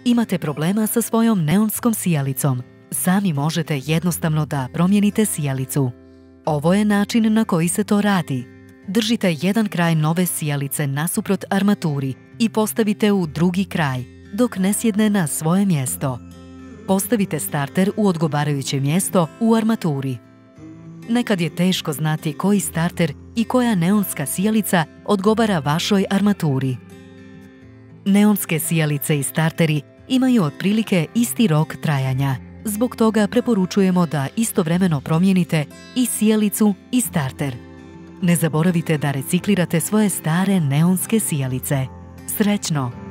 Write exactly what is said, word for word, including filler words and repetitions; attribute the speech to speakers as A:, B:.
A: Imate problema sa svojom neonskom sijalicom. Sami možete jednostavno da promijenite sijalicu. Ovo je način na koji se to radi. Držite jedan kraj nove sijalice nasuprot armaturi i postavite u drugi kraj, dok ne sjedne na svoje mjesto. Postavite starter u odgovarajuće mjesto u armaturi. Nekad je teško znati koji starter i koja neonska sijalica odgovara vašoj armaturi. Neonske sijalice i starteri imaju otprilike isti rok trajanja. Zbog toga preporučujemo da istovremeno promijenite i sijalicu i starter. Ne zaboravite da reciklirate svoje stare neonske sijalice. Srećno!